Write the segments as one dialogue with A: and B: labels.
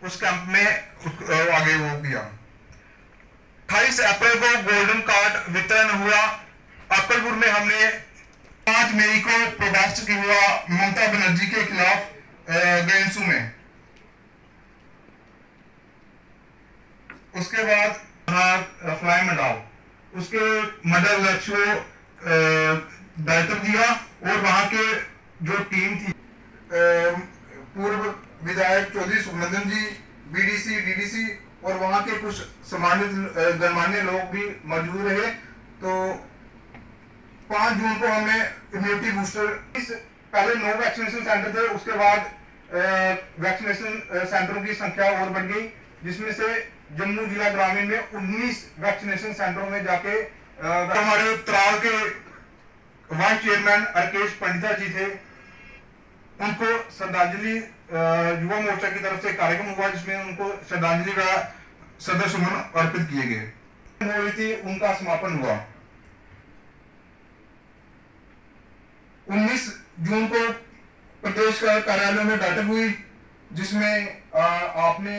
A: उस कैंप में आगे वो किया। 28 अप्रैल को गोल्डन कार्ड वितरण हुआ। अक्कलपुर में हमने 5 मई को प्रोटेस्ट हुआ ममता बनर्जी के खिलाफ गेंसू में। उसके बाद फ्लाई मंडाव, उसके मर्डर लक्ष्य दायित्व दिया और वहां के जो टीम थी पूर्व विधायक चौधरी सुखनंदन जी, बीडीसी, डीडीसी और वहां के कुछ सम्मानित गणमान्य लोग भी मौजूद रहे। तो 5 जून को हमने इम्यूनिटी बूस्टर, पहले 9 वैक्सीनेशन सेंटर थे, उसके बाद वैक्सीनेशन सेंटरों की संख्या और बढ़ गई, जिसमें से जम्मू जिला ग्रामीण में 19 वैक्सीनेशन सेंटरों में जाके हमारे त्राल के वाइस चेयरमैन अर्केश पंडिता जी थे, उनको श्रद्धांजलि युवा मोर्चा की तरफ से कार्यक्रम हुआ जिसमें उनको श्रद्धांजलि का सदर सुमन अर्पित किए गए हुई थी, उनका समापन हुआ। 19 जून को प्रदेश कार्यालय में बैठक हुई जिसमें आपने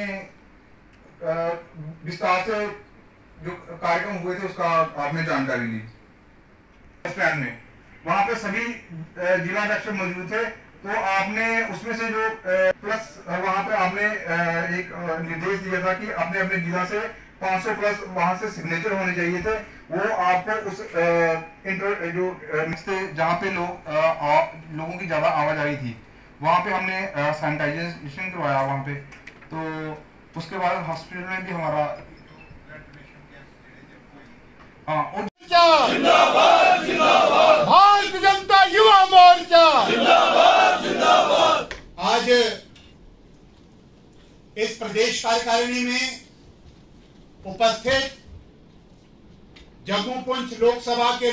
A: विस्तार से जो कार्यक्रम हुए थे उसका आपने जानकारी ली। में वहां पे सभी जिला अध्यक्ष मौजूद थे, तो आपने उसमें से जो प्लस वहां पे आपने एक निर्देश दिया था कि अपने अपने जिला से 500 प्लस वहां से सिग्नेचर होने चाहिए थे। वो आपको उस जो जहाँ पे लोगों की ज्यादा आवाजाही थी वहां पे हमने सैनिटाइजेशन करवाया वहां पे। तो उसके बाद हॉस्पिटल में भी हमारा
B: जिंदाबाद जिंदाबाद भारतीय जनता युवा मोर्चा जिंदाबाद जिंदाबाद। आज इस प्रदेश कार्यकारिणी में उपस्थित जम्मू पुंछ लोकसभा के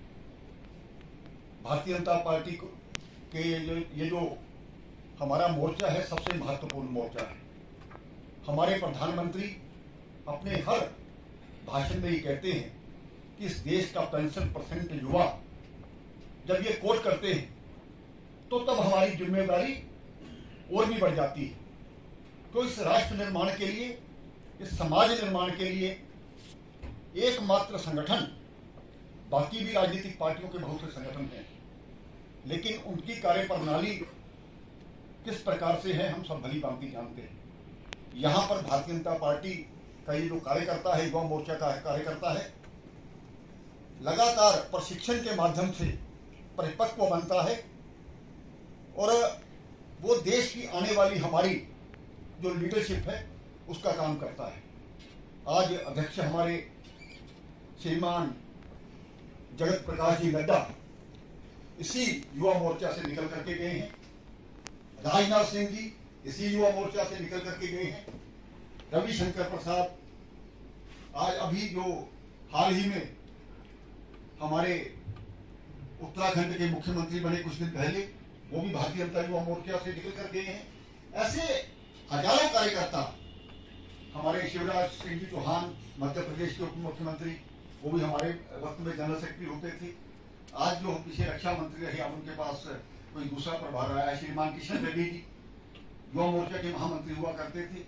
B: भारतीय जनता पार्टी के ये जो हमारा मोर्चा है सबसे महत्वपूर्ण मोर्चा है। हमारे प्रधानमंत्री अपने हर भाषण में ही कहते हैं कि इस देश का 65% युवा जब ये कोट करते हैं तो तब हमारी जिम्मेदारी और भी बढ़ जाती है। तो इस राष्ट्र निर्माण के लिए, इस समाज निर्माण के लिए एकमात्र संगठन, बाकी भी राजनीतिक पार्टियों के बहुत से संगठन हैं, लेकिन उनकी कार्यप्रणाली किस प्रकार से है हम सब भली भांति जानते हैं। यहाँ पर भारतीय जनता पार्टी का ये जो कार्यकर्ता है, युवा मोर्चा का कार्यकर्ता है, लगातार प्रशिक्षण के माध्यम से परिपक्व बनता है और वो देश की आने वाली हमारी जो लीडरशिप है उसका काम करता है। आज अध्यक्ष हमारे श्रीमान जगत प्रकाश जी नड्डा इसी युवा मोर्चा से निकल करके गए हैं। राजनाथ सिंह जी इसी युवा मोर्चा से निकल करके गए हैं। रविशंकर प्रसाद आज अभी जो हाल ही में हमारे उत्तराखंड के मुख्यमंत्री बने कुछ दिन पहले, वो भी भारतीय जनता युवा मोर्चा से निकल कर गए हैं। ऐसे हजारों कार्यकर्ता, हमारे शिवराज सिंह चौहान मध्य प्रदेश के उप मुख्यमंत्री, वो भी हमारे वक्त में जनरल सेक्रेटरी होते थे। आज जो पीछे रक्षा मंत्री रहे, अब उनके पास कोई दूसरा प्रभार आया। श्रीमान किशन रेड्डी जी युवा मोर्चा के महामंत्री हुआ करते थे।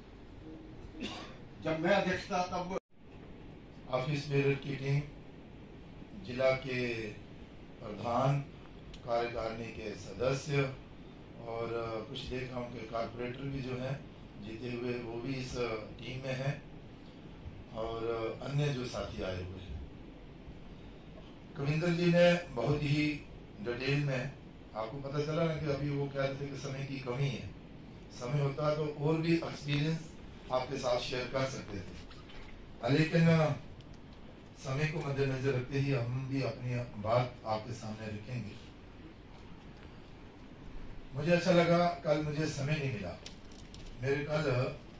B: जब मैं अध्यक्ष था तब
C: ऑफिस बेरर की टीम, जिला के प्रधान, कार्यकारिणी के सदस्य और कुछ देर गांव के कारपोरेटर भी जो हैं जीते हुए वो भी इस टीम में हैं और अन्य जो साथी आए हुए हैं। कविंदर जी ने बहुत ही डिटेल में आपको पता चला ना कि अभी वो कह रहे थे कि समय की कमी है। समय होता तो और भी एक्सपीरियंस आपके साथ शेयर कर सकते थे, लेकिन समय को मद्देनजर रखते ही हम भी अपनी बात आपके सामने रखेंगे। मुझे अच्छा लगा, कल मुझे समय नहीं मिला। मेरे कल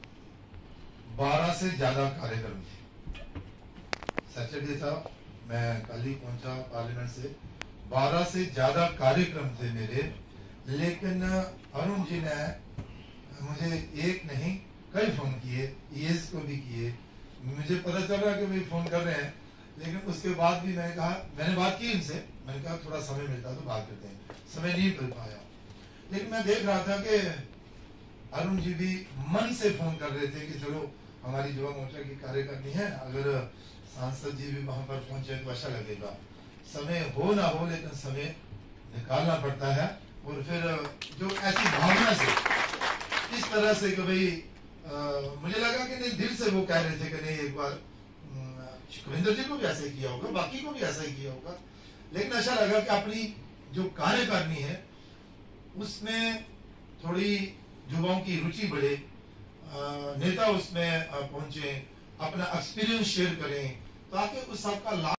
C: 12 से ज्यादा कार्यक्रम थे। सैटरडे था, मैं कल ही पहुंचा पार्लियामेंट से। 12 से ज्यादा कार्यक्रम थे मेरे, लेकिन अरुण जी ने मुझे एक नहीं कई फोन किए, ईएस को भी किए। मुझे पता चल रहा कि वे फोन कर रहे हैं, लेकिन उसके बाद भी मैंने बात की इनसे। मैंने कहा थोड़ा समय मिलता तो बात करते हैं, समय नहीं मिल पाया। लेकिन मैं देख रहा था कि अरुण जी भी मन से फोन कर रहे थे कि चलो हमारी युवा मोर्चा की कार्यकारिणी है, अगर सांसद जी भी वहां पर पहुंचे तो अच्छा लगेगा। समय हो ना हो लेकिन समय निकालना पड़ता है। और फिर जो ऐसी भावना से इस तरह से कि भाई मुझे लगा कि नहीं, दिल से वो कह रहे थे कि नहीं एक बार सुखविंदर जी को भी ऐसा ही किया होगा, बाकी को भी ऐसा ही किया होगा, लेकिन अच्छा लगा कि अपनी जो कार्यकारिणी है उसमें थोड़ी युवाओं की रुचि बढ़े, नेता उसमें पहुंचे, अपना एक्सपीरियंस शेयर करें ताकि उस सबका लाभ